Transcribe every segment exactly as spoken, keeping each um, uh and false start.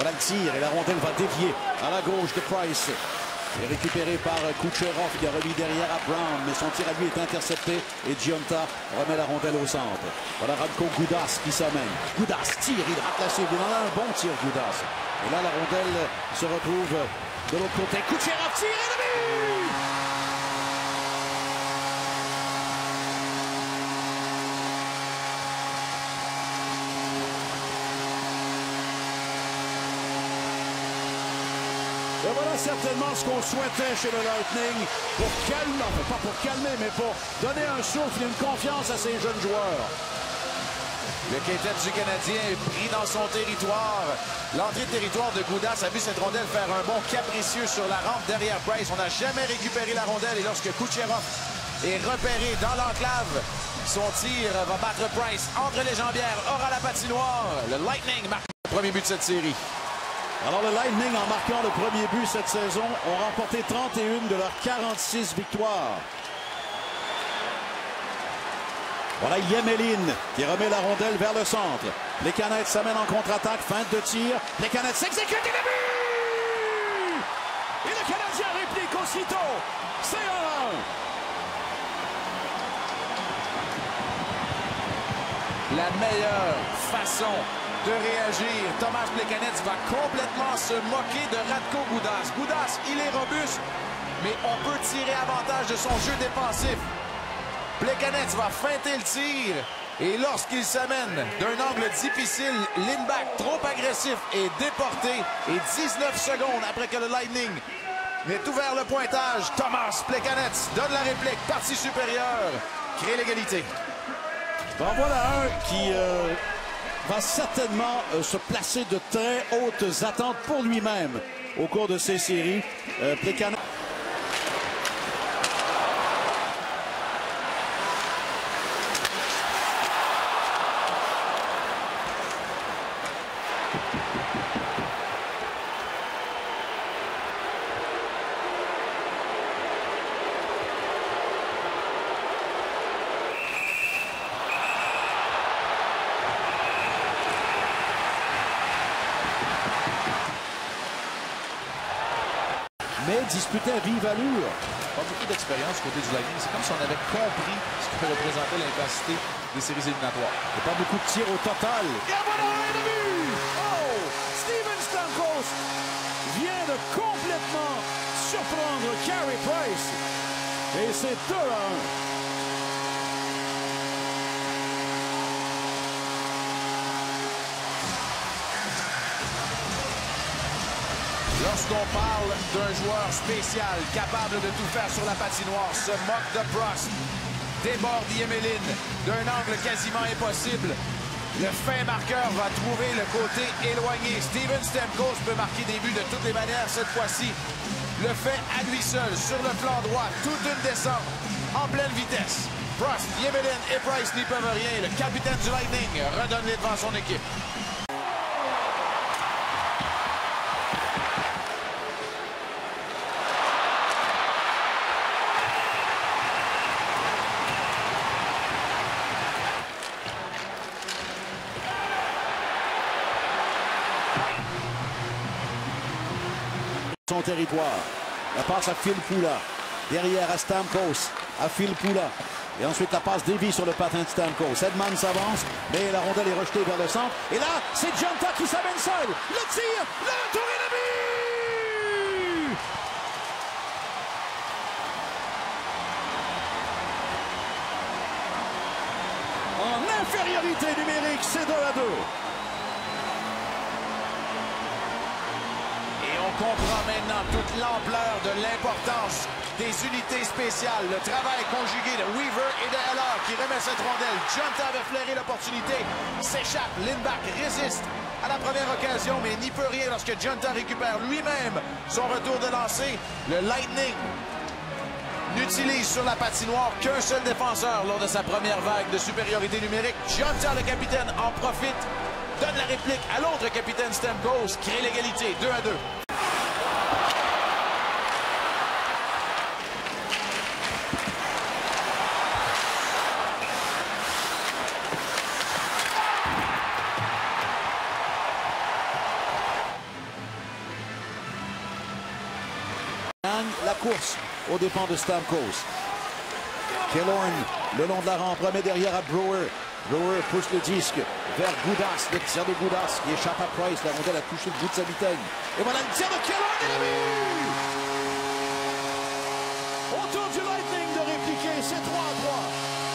Voilà le tir et la rondelle va dévier à la gauche de Price. Et récupéré par Kucherov qui a remis derrière à Brown, mais son tir à lui est intercepté et Gionta remet la rondelle au centre. Voilà Radko Gudas qui s'amène. Gudas tire, il rate la cible. Il en a un bon tir, Gudas. Et là, la rondelle se retrouve de l'autre côté. Kucherov tire et le but! Et voilà certainement ce qu'on souhaitait chez le Lightning pour calmer, enfin pas pour calmer, mais pour donner un souffle et une confiance à ces jeunes joueurs. Le quintet du Canadien est pris dans son territoire. L'entrée de territoire de Gudas a vu cette rondelle faire un bond capricieux sur la rampe derrière Price. On n'a jamais récupéré la rondelle et lorsque Kucherov est repéré dans l'enclave, son tir va battre Price entre les jambières, hors à la patinoire. Le Lightning marque le premier but de cette série. Alors le Lightning, en marquant le premier but cette saison, ont remporté trente et une de leurs quarante-six victoires. Voilà Yemelin qui remet la rondelle vers le centre. Les Canettes s'amènent en contre-attaque, feinte de tir. Les Canettes s'exécutent et le but! Et le Canadien réplique aussitôt. C'est un un. La meilleure façon de réagir. Tomas Plekanec va complètement se moquer de Radko Gudas. Gudas, il est robuste, mais on peut tirer avantage de son jeu défensif. Plekanec va feinter le tir et lorsqu'il s'amène d'un angle difficile, Lindback, trop agressif, est déporté. Et dix-neuf secondes après que le Lightning ait ouvert le pointage, Tomas Plekanec donne la réplique, partie supérieure, crée l'égalité. Bon, voilà un qui euh, va certainement euh, se placer de très hautes attentes pour lui-même au cours de ces séries. Euh, Plekanec. Mais disputé à vive allure. Pas beaucoup d'expérience côté du Lightning. C'est comme si on avait compris ce que représentait l'intensité des séries éliminatoires. Et pas beaucoup de tirs au total. Et voilà un but! Oh! Steven Stamkos vient de complètement surprendre Carey Price. Et c'est deux à un. Lorsqu'on parle d'un joueur spécial, capable de tout faire sur la patinoire, se moque de Prost, déborde Yemelin d'un angle quasiment impossible. Le fin marqueur va trouver le côté éloigné. Steven Stamkos peut marquer des buts de toutes les manières cette fois-ci. Le fait à lui seul, sur le flanc droit, toute une descente en pleine vitesse. Prost, Yemelin et Price n'y peuvent rien. Le capitaine du Lightning redonne les devants à son équipe. Son territoire. La passe à Phil Poula. Derrière à Stamkos. À Phil Poula. Et ensuite la passe dévie sur le patin de Stamkos. Edman s'avance, mais la rondelle est rejetée vers le centre. Et là, c'est Gionta qui s'amène seul. Le tir, le tour et le but! En infériorité numérique, c'est deux à deux. On comprend maintenant toute l'ampleur de l'importance des unités spéciales. Le travail conjugué de Weaver et de Heller qui remet cette rondelle. Gionta avait flairé l'opportunité, s'échappe. Lindback résiste à la première occasion, mais n'y peut rien lorsque Gionta récupère lui-même son retour de lancer. Le Lightning n'utilise sur la patinoire qu'un seul défenseur lors de sa première vague de supériorité numérique. Gionta, le capitaine, en profite, donne la réplique à l'autre capitaine Stamkos, crée l'égalité, deux à deux. course aux dépens de Stamkos. Killorn, le long de la rampe, remet derrière à Brewer. Brewer pousse le disque vers Goudas, le tir de Goudas qui échappe à Price. La rondelle a touché le bout de sa mitaine. Et voilà le tir de Killorn et le but! Autour du Lightning de répliquer, c'est trois à trois.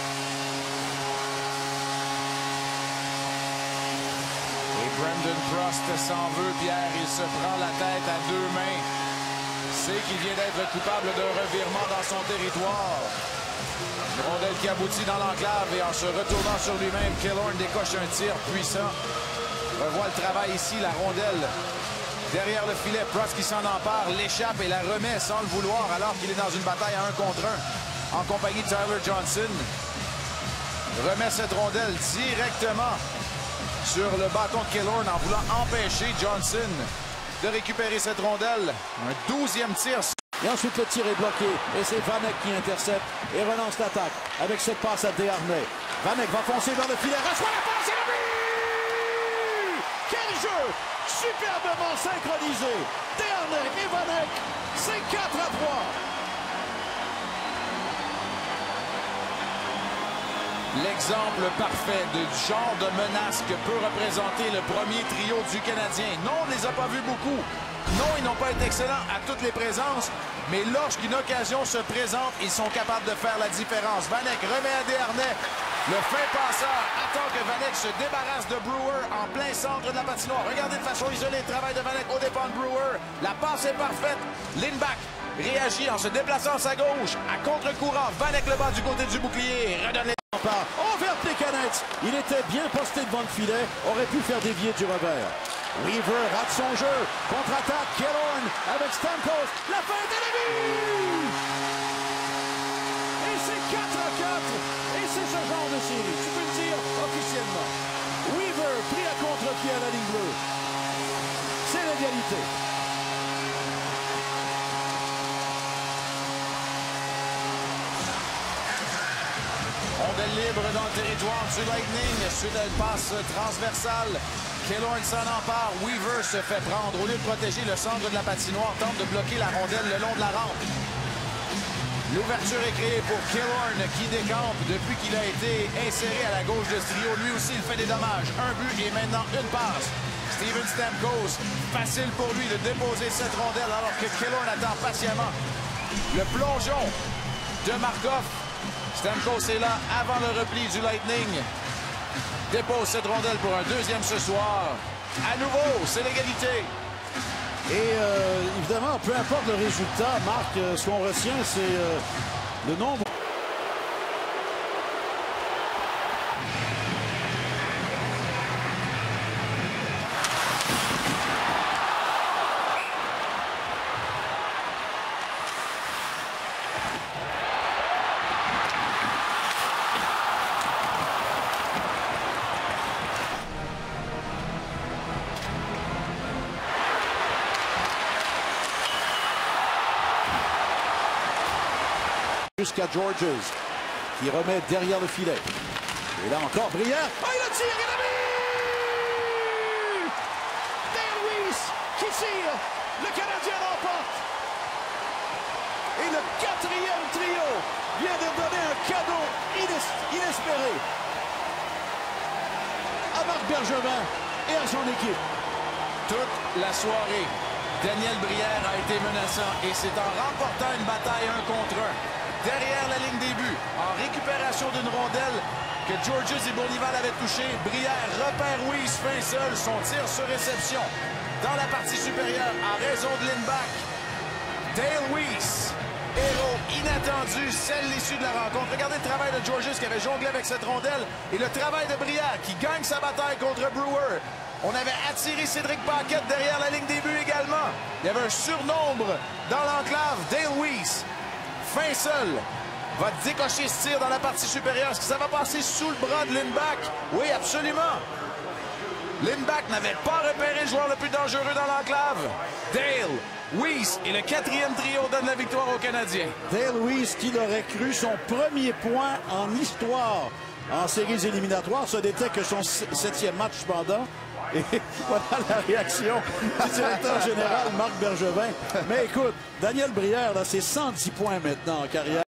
Et Brandon Prost s'en veut, Pierre. Il se prend la tête à deux mains. C'est qu'il vient d'être coupable d'un revirement dans son territoire. Une rondelle qui aboutit dans l'enclave et en se retournant sur lui-même, Killorn décoche un tir puissant. Revoit le travail ici, la rondelle derrière le filet. Prost qui s'en empare, l'échappe et la remet sans le vouloir alors qu'il est dans une bataille à un contre un en compagnie de Tyler Johnson. Remet cette rondelle directement sur le bâton de Killorn en voulant empêcher Johnson de récupérer cette rondelle. Un douzième tir. Et ensuite, le tir est bloqué. Et c'est Vanek qui intercepte et relance l'attaque avec cette passe à Desharnais. Vanek va foncer vers le filet. Reçoit la passe et le but! Quel jeu! Superbement synchronisé. Desharnais et Vanek, c'est quatre à trois. L'exemple parfait du genre de menace que peut représenter le premier trio du Canadien. Non, on ne les a pas vus beaucoup. Non, ils n'ont pas été excellents à toutes les présences, mais lorsqu'une occasion se présente, ils sont capables de faire la différence. Vanek remet à Desharnais. Le fin passeur attend que Vanek se débarrasse de Brewer en plein centre de la patinoire. Regardez de façon isolée le travail de Vanek au dépens de Brewer. La passe est parfaite. Lindback réagit en se déplaçant à sa gauche. À contre-courant, Vanek le bat du côté du bouclier. Redonne les... Oh, vers les canettes. Il était bien posté devant le filet. Aurait pu faire dévier du revers. Weaver rate son jeu. Contre-attaque. Killorn avec Stamkos. La feinte et le but! Et c'est quatre à quatre. Et c'est ce genre de série. Tu peux le dire officiellement. Weaver pris à contre-pied à la ligne bleue. C'est l'égalité. Rondelle libre dans le territoire du Lightning. Suite à une passe transversale. Killorn s'en empare. Weaver se fait prendre. Au lieu de protéger le centre de la patinoire, tente de bloquer la rondelle le long de la rampe. L'ouverture est créée pour Killorn qui décampe depuis qu'il a été inséré à la gauche de ce trio. Lui aussi, il fait des dommages. Un but et maintenant une passe. Steven Stamkos, facile pour lui de déposer cette rondelle alors que Killorn attend patiemment. Le plongeon de Markov. Stamkos est là avant le repli du Lightning. Dépose cette rondelle pour un deuxième ce soir. À nouveau, c'est l'égalité. Et euh, évidemment, peu importe le résultat, Marc, euh, ce qu'on retient, c'est euh, le nombre. Jusqu'à Georges, qui remet derrière le filet. Et là encore, Brière. Oh, il a tiré, il a mis! Dale Weiss qui tire. Le Canadien l'emporte. Et le quatrième trio vient de donner un cadeau ines inespéré à Marc Bergevin et à son équipe. Toute la soirée, Daniel Brière a été menaçant et c'est en remportant une bataille un contre un. Derrière la ligne des buts, en récupération d'une rondelle que Georges et Bonival avaient touché, Brière repère Weiss fin seul, son tir sur réception dans la partie supérieure en raison de Lindback. Dale Weiss, héros inattendu, scelle l'issue de la rencontre. Regardez le travail de Georges qui avait jonglé avec cette rondelle et le travail de Brière qui gagne sa bataille contre Brewer. On avait attiré Cédric Paquette derrière la ligne des buts également. Il y avait un surnombre dans l'enclave. Dale Weiss, fin seul, va décocher ce tir dans la partie supérieure. Est-ce que ça va passer sous le bras de Lindback? Oui, absolument. Lindback n'avait pas repéré le joueur le plus dangereux dans l'enclave. Dale Weiss et le quatrième trio donne la victoire aux Canadiens. Dale Weiss qui l'aurait cru, son premier point en histoire en séries éliminatoires. Ce n'était que son septième match cependant. Et voilà la réaction du directeur général Marc Bergevin. Mais écoute, Daniel Brière, c'est cent dix points maintenant en carrière.